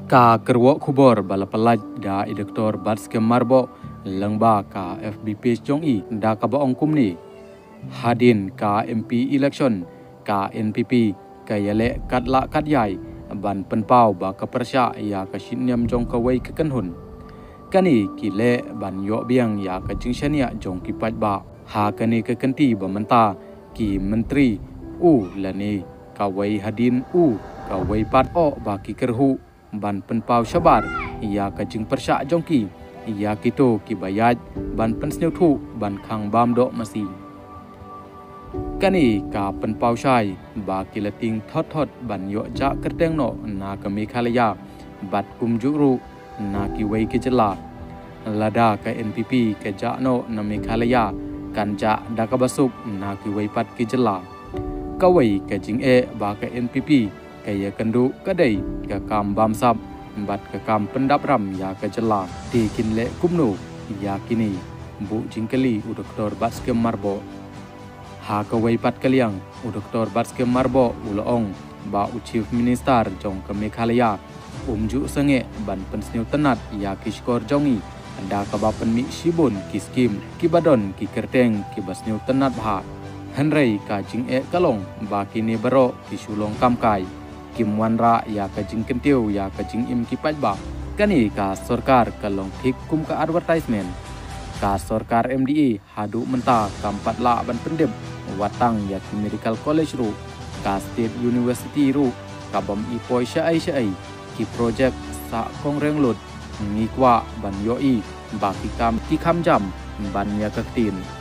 Ka kerwo kubor balapalaj da Dr. Batskem Marbo langba ka FBP Chongi da ka baong kumni hadin ka MP election ka NPP ka yale katla katyai ban penpau ba ka persya ya ka shinyam jong ka wei ka kanhun kani kile ban yo biang ya ka jingshania jong ki pat ba ha kani ka kanti ba menta ki menteri u lani ka wei hadin u ka wei pat o ba ki kerhu ban penpau syabar ya ka jing persya jongki ya kito ki bayaj ban pensneu thu ban khang bam do masi kani ka penpau syai ba kilating thot ban yo ja kerteng no na ka mekhalaya bat kum juru na ki wei ki jela lada ka NPP ka ja no na mekhalaya kan ja da ka basuk na ki wei pat ki jela ka wei ka jing ba ka NPP kaya kendu kadai ka kam bamsap bat ka kam pendap ram ya ka jela di kinle kumnu ya kini bu jingkeli u Dr. Batskem Marbo ha ka wei pat kaliang u Dr. Batskem Marbo uloong ba u Chief Minister jong ka Meghalaya ju sange ban pensneu tenat ya kiskor jongi anda ka ba penmi sibun ki skim ki badon ki kerteng ki basneu tenat bha hanrei ka jing kalong ba kini baro ki sulong kamkai Kim Wanra ya ka jing kentiu ya ka jing im ki pajba kani ka sarkar kalong thik kum ka advertisement ka sarkar MDA hadu menta kampat la ban pendem watang ya medical college ru ka state university ru ka bam ipoi syai ki project sa kongreng lut ngikwa ban yoi ba ki kam ki kham jam ban ya ka tin